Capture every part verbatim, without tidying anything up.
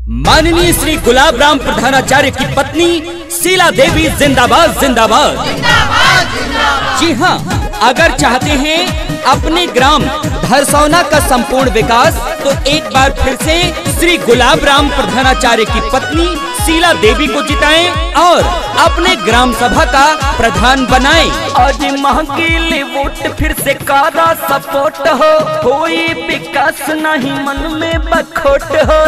माननीय श्री गुलाब राम प्रधानाचार्य की पत्नी शीला देवी जिंदाबाद जिंदाबाद। जी हाँ, अगर चाहते हैं अपने ग्राम धरसौना का संपूर्ण विकास तो एक बार फिर से श्री गुलाब राम प्रधानाचार्य की पत्नी शीला देवी को जिताएं और अपने ग्राम सभा का प्रधान बनाएं। आज महंगी वोट फिर से कारा सपोर्ट हो, कोई विकास नहीं मन में बखोट हो।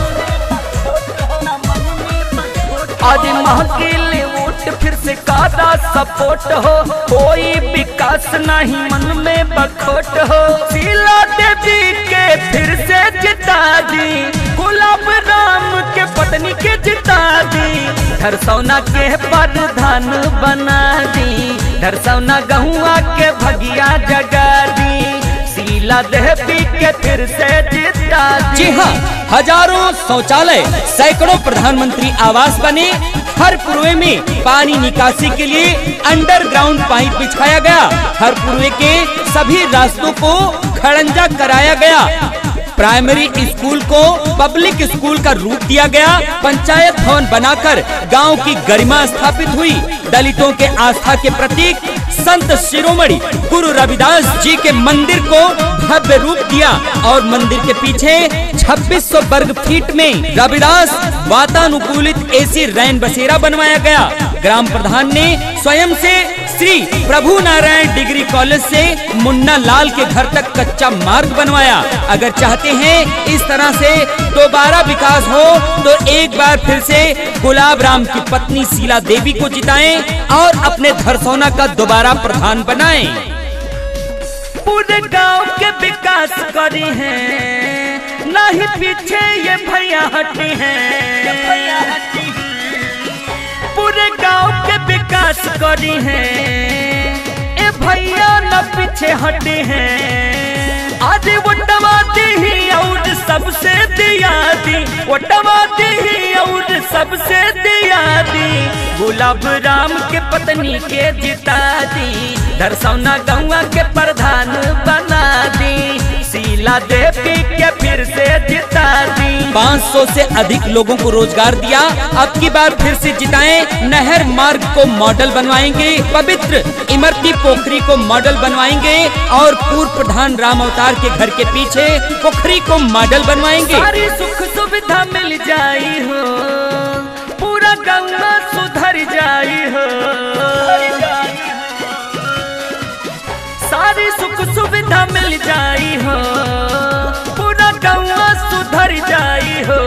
आज महंगी वोट फिर से कारा सपोर्ट हो, कोई विकास नहीं मन में बखोट हो। शीला देवी के फिर से जिता दी, गुलाब राम के पत्नी के जिता दी, धरसौना के प्रधान बना दी, धरसौना गहुआ के भगिया जगा दी, शीला देवी के फिर से जिता दी। जी हाँ, हजारों शौचालय, सैकड़ों प्रधानमंत्री आवास बने, हर पूर्वे में पानी निकासी के लिए अंडरग्राउंड पाइप बिछाया गया, हर पूर्वे के सभी रास्तों को खड़ंजा कराया गया, प्राइमरी स्कूल को पब्लिक स्कूल का रूप दिया गया, पंचायत भवन बनाकर गांव की गरिमा स्थापित हुई, दलितों के आस्था के प्रतीक संत शिरोमणि गुरु रविदास जी के मंदिर को भव्य रूप दिया और मंदिर के पीछे छब्बीस सौ वर्ग फीट में रविदास वातानुकूलित एसी रैन बसेरा बनवाया गया। ग्राम प्रधान ने स्वयं से श्री प्रभु नारायण डिग्री कॉलेज से मुन्ना लाल के घर तक कच्चा मार्ग बनवाया। अगर चाहते हैं इस तरह से दोबारा विकास हो तो एक बार फिर से गुलाब राम की पत्नी शीला देवी को जिताएं और अपने धरसौना का दोबारा प्रधान बनाएं। पूरे गांव के विकास करी हैं, नहीं पीछे ये भैया हटी हैं, पूरे गांव के विकास करी हैं, ए भैया न पीछे हटे हैं। आज वोटवादी ही और सबसे दिया दी, वोटवादी ही और सबसे दिया दी, गुलाब राम के पत्नी के जिता दी, धरसौना गौवा के प्रधान बना दी, शीला देवी के फिर से जिता दी। पाँच सौ से अधिक लोगों को रोजगार दिया, अब की बार फिर से जिताएं। नहर मार्ग को मॉडल बनवाएंगे, पवित्र इमरती पोखरी को मॉडल बनवाएंगे और पूर्व प्रधान राम अवतार के घर के पीछे पोखरी को मॉडल बनवाएंगे। सारी सुख सुविधा मिल जाई हो, पूरा गंगा सुधर जाई हो, सारी सुख सुविधा मिल जाई हो, पूरा गंगा सुधर जाई हो।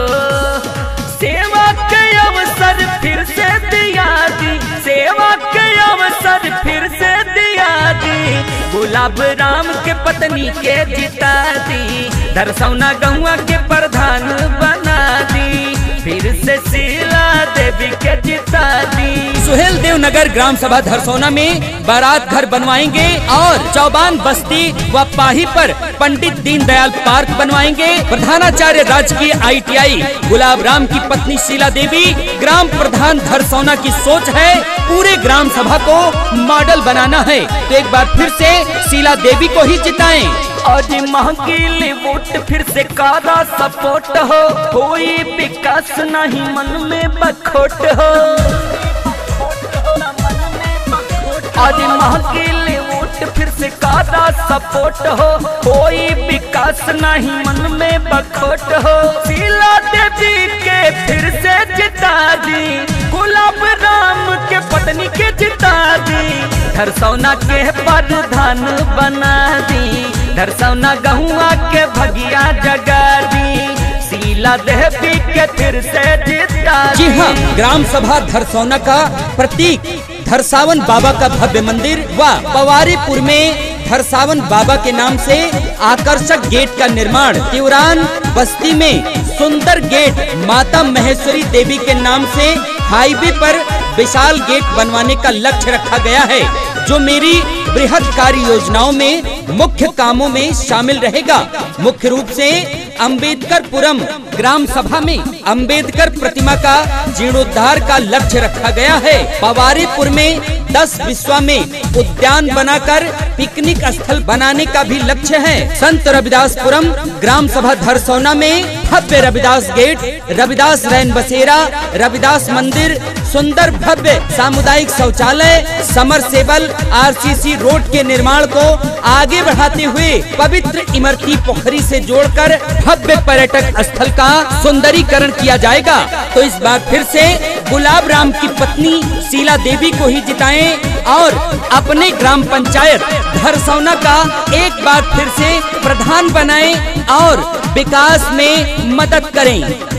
सेवा के अवसर फिर से दिया दी, सेवा के अवसर फिर से दिया दी, गुलाब राम के पत्नी के जिता दी, धरसौना गौवा के प्रधान बना दी, फिर से शीला देवी के जिता दी। सुहेल देव नगर ग्राम सभा धरसौना में बारात घर बनवाएंगे और चौबान बस्ती व पाही पर पंडित दीनदयाल पार्क बनवाएंगे। प्रधानाचार्य राजकीय आई टी आई गुलाब राम की पत्नी शीला देवी ग्राम प्रधान धरसौना की सोच है पूरे ग्राम सभा को मॉडल बनाना है, तो एक बार फिर से शीला देवी को ही जिताएं। आज महंगी वोट फिर से कारा सपोर्ट हो, कोई विकास नहीं मन में बखोट हो। आज महंगी वोट फिर से कारा सपोर्ट हो, कोई विकास नहीं मन में बखोट हो। शीला देवी के फिर से जिता दी, गुलाब राम के पत्नी के जिता दी, धरसौना के प्रधान बना दी, धरसौना गहुआ के भगिया जगा दी, शीला देवी के फिर से जिता दी। जी हाँ, ग्राम सभा धरसौना का प्रतीक धरसावन बाबा का भव्य मंदिर व पवारीपुर में धरसावन बाबा के नाम से आकर्षक गेट का निर्माण, तिवरान बस्ती में सुंदर गेट माता महेश्वरी देवी के नाम से हाईवे पर विशाल गेट बनवाने का लक्ष्य रखा गया है, जो मेरी बृहद कार्य योजनाओं में मुख्य कामों में शामिल रहेगा। मुख्य रूप से अंबेडकरपुरम ग्राम सभा में अंबेडकर प्रतिमा का जीर्णोद्धार का लक्ष्य रखा गया है। पवारीपुर में दस बिस्वा में उद्यान बनाकर पिकनिक स्थल बनाने का भी लक्ष्य है। संत रविदासपुरम ग्राम सभा धरसौना में भव्य रविदास गेट, रविदास रैन बसेरा, रविदास मंदिर, सुंदर भव्य सामुदायिक शौचालय, समरसेबल आरसीसी रोड के निर्माण को आगे बढ़ाते हुए पवित्र इमरती पोखरी से जोड़कर भव्य पर्यटक स्थल का सुंदरीकरण किया जाएगा। तो इस बार फिर से गुलाब राम की पत्नी शीला देवी को ही जिताएं और अपने ग्राम पंचायत धरसौना का एक बार फिर से प्रधान बनाएं और विकास में मदद करें।